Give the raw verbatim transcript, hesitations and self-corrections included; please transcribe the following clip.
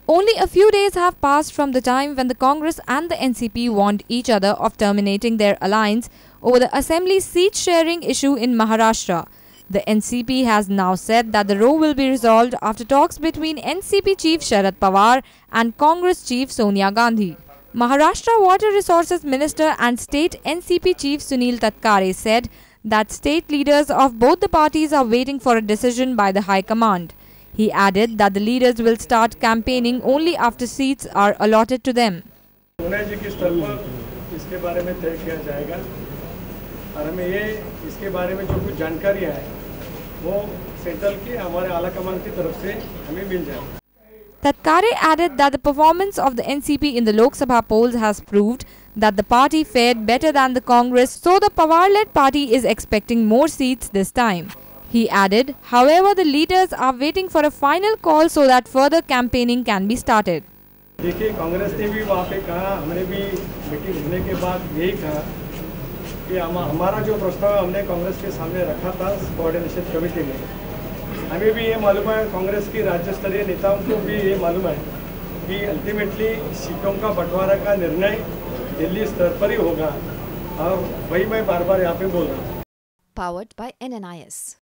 Only a few days have passed from the time when the Congress and the N C P warned each other of terminating their alliance over the Assembly's seat-sharing issue in Maharashtra. The N C P has now said that the row will be resolved after talks between N C P Chief Sharad Pawar and Congress Chief Sonia Gandhi. Maharashtra Water Resources Minister and State N C P Chief Sunil Tatkare said that state leaders of both the parties are waiting for a decision by the High Command. He added that the leaders will start campaigning only after seats are allotted to them. इसके बारे में तय किया जाएगा और हमें ये इसके बारे में जो कुछ जानकारी है वो सेंट्रल की हमारे आला कमान की तरफ से हमें मिल जाए. Tatkare added that the performance of the N C P in the Lok Sabha polls has proved that the party fared better than the Congress, so the Pawar-led party is expecting more seats this time. He added, however, the leaders are waiting for a final call so that further campaigning can be started. देखिए, कांग्रेस ने भी वहाँ पे कहा, हमने भी meeting होने के बाद यही कहा कि हम हमारा जो प्रस्ताव हमने कांग्रेस के सामने रखा था कोऑर्डिनेशन कमेटी में, हमें भी ये मालूम है, कांग्रेस की राज्य स्तरीय नेताओं को भी ये मालूम है कि अल्टीमेटली सीटों का बंटवारा का निर्णय दिल्ली स्तर पर ही होगा और वही मैं बार बार यहाँ पे बोल रहा हूँ. Powered by N N I S.